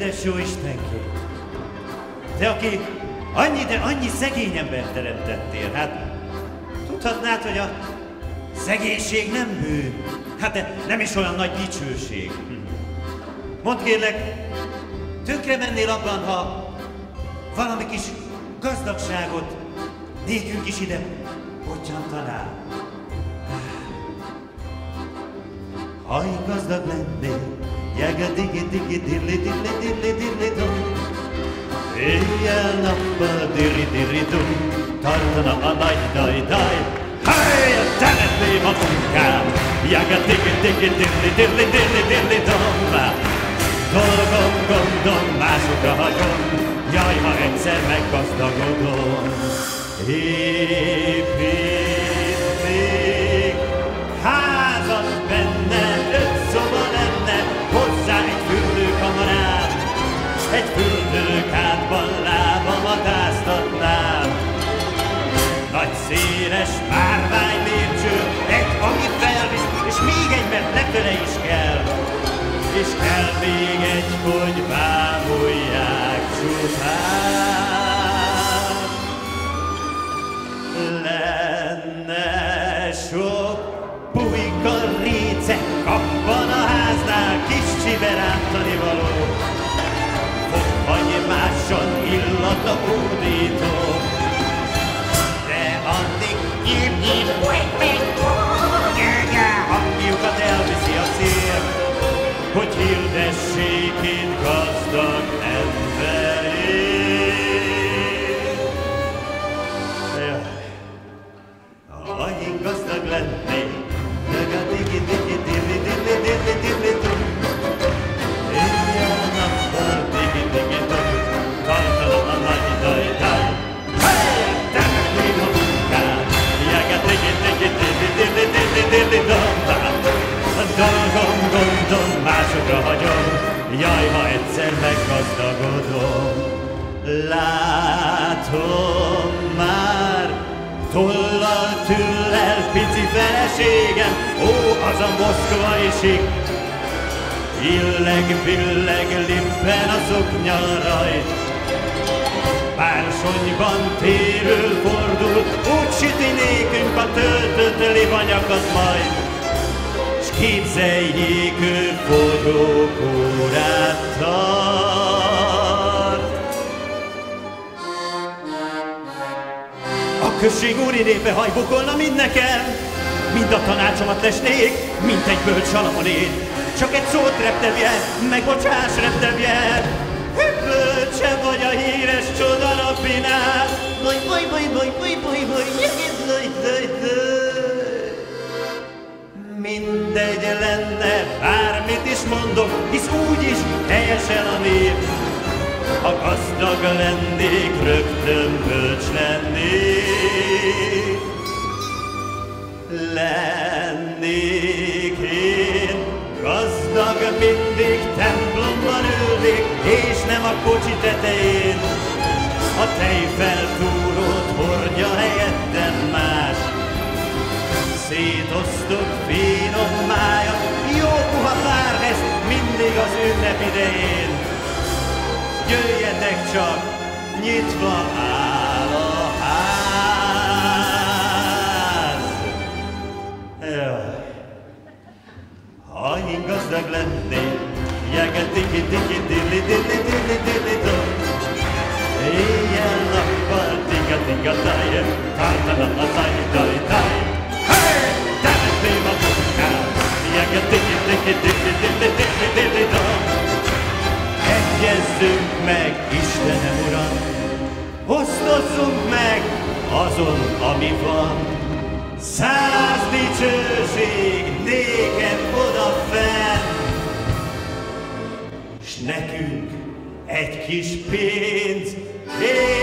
édes jó Istenkém! Te, aki annyi, de annyi szegény embert teremtettél, hát tudhatnád, hogy a szegénység nem bűn, hát de nem is olyan nagy dicsőség. Mondd kérlek, tönkre mennél abban, ha valami kis gazdagságot nékünk is ide bottyantanál? Ha én gazdag lennél, jaga-digi-digi-dirli-dirli-dirli-dirli-dum, éjjel-nappal dirri-dirri-dum, tartana a nagy daj-daj. Hely, temetném a munkám, jaga-digi-digi-dirli-dirli-dirli-dirli-dum, dolgom, gondom, másokra hagyom, jaj, ha egyszer meggazdagodom. Építnék házat benne, 5 szoba lenne, hozzá egy fürdőkamarám, egy fürdőkádban lábamat áztatnám. Nagy széles márvány lépcső, egy, ami felvisz, és még egy, mert lefele is kell. És kell még egy, hogy bámulják csupán. Lenne sok pulyka réce, abban a háznál kis csiberántani való. Fokhagymásson illat a hódító, de addig nyír, hangjukat elviszi a szél, hogy hirdessék itt gazdag emberét. Ha én gazdag lennék, jaga-digi-digi-dirli-dirli-dirli-dirli-dirli-dum, éjjel-nappal digi-digi-dum, tartana a nagy daj-daj. Hey, temetném a munkát, jaga-digi-digi-dirli-dirli-dirli-dirli-dum, dolgom, gondom, másokra hagyom, jaj, ha egyszer meggazdagodom. Látom már, tollal, tüllel, pici feleségem, ó, az a moszkvai sik. Illeg, billeg, lippen a szoknya rajt, bársonyban térül, fordul, úgy süti nékünk a töltött libanyakat majd. Képzeljék, ő fogyókórát tart. A község úri népe hajbukolna mind nekem, mind a tanácsomat lesnék, mint egy bölcs Salamonét. Csak egy szót reptevje, meg bocsáss reptevje, bölcse vagy a híres csoda napinál. Baj, baj, baj, baj, baj, baj, baj, mindegy lenne, bármit is mondok, hisz úgyis helyesen a nép. Ha gazdag lennék, rögtön bölcs lennék. Lennék én gazdag, mindig templomban ülnék, és nem a kocsi tetején. A tejfeltúrót hordja helyettem más. Szétosztok finom májat, jó puha párveszt, mindig az ünnep idején. Jöjjetek csak, nyitva áll a ház. Ha én gazdag lennék, jaga-digi-digi-dirli-dirli-dirli-dirli-dirli-dum, éjjel-nappal tiga-tiga-taj, tartana a taj-taj-taj. Temetném a munkám, jaga-digi-digi-dirli-dirli-dirli-dirli-dum. Egyezzünk meg, Istenem Uram, osztozzunk meg azon, ami van. 100 dicsőség néked odafenn, s nekünk egy kis pénz.